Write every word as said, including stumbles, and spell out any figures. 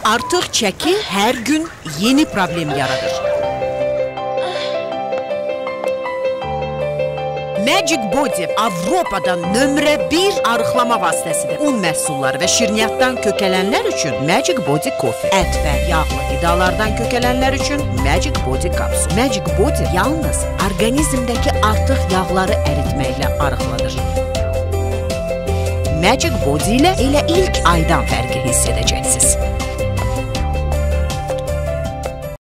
artıq çəki hər gün yeni problem yaradır. Magic Body Avropadan nömrə bir arıqlama vasitəsidir. Un məhsulları və şirniyyatdan kökələnlər üçün Magic Body Coffee. Ət və yağlı qidalardan kökələnlər üçün Magic Body Kapsul. Magic Body yalnız orqanizmdəki artıq yağları əritməklə arıqladır. Magic Body ilə elə ilk aydan fərqi hiss edəcəksiniz.